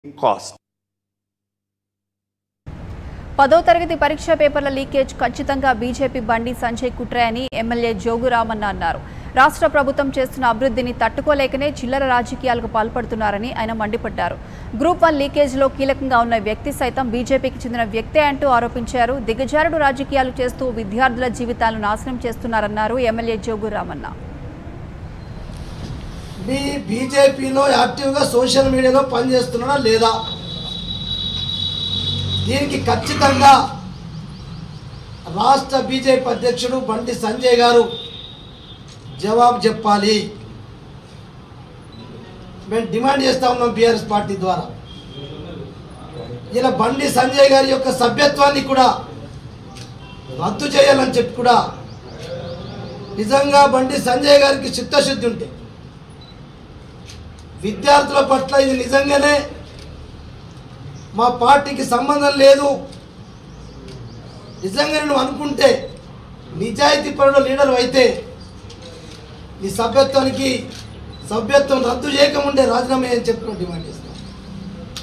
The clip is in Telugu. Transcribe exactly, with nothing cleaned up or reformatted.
cost. పదో తరగతి పరీక్ష పేపర్ల లీకేజ్ ఖచ్చితంగా బీజేపీ బండి సంజయ్ కుట్రే అని ఎమ్మెల్యే జోగురామన్న అన్నారు. రాష్ట్ర ప్రభుత్వం చేస్తున్న అభివృద్ధిని తట్టుకోలేకనే చిల్లర రాజకీయాలకు పాల్పడుతున్నారని ఆయన మండిపడ్డారు. గ్రూప్ వన్ లీకేజ్లో కీలకంగా ఉన్న వ్యక్తి సైతం బీజేపీకి చెందిన వ్యక్తే అంటూ ఆరోపించారు. దిగజారుడు రాజకీయాలు చేస్తూ విద్యార్థుల జీవితాలను నాశనం చేస్తున్నారన్నారు ఎమ్మెల్యే జోగురామన్న. మీ బీజేపీలో యాక్టివ్గా సోషల్ మీడియాలో పనిచేస్తున్నారా లేదా, దీనికి ఖచ్చితంగా రాష్ట్ర బీజేపీ అధ్యక్షుడు బండి సంజయ్ గారు జవాబు చెప్పాలి. మేము డిమాండ్ చేస్తా ఉన్నాం బీఆర్ఎస్ పార్టీ ద్వారా. ఇలా బండి సంజయ్ గారి యొక్క సభ్యత్వాన్ని కూడా రద్దు చేయాలని చెప్పి కూడా, నిజంగా బండి సంజయ్ గారికి చిత్తశుద్ధి ఉంటే విద్యార్థుల పట్ల ఇది నిజంగానే మా పార్టీకి సంబంధం లేదు, నిజంగా నువ్వు అనుకుంటే నిజాయితీ పరుడు లీడర్ అయితే నీ సభ్యత్వానికి సభ్యత్వం రద్దు చేయకముందే రాజీనామా అని చెప్పిన డిమాండ్ చేస్తాను.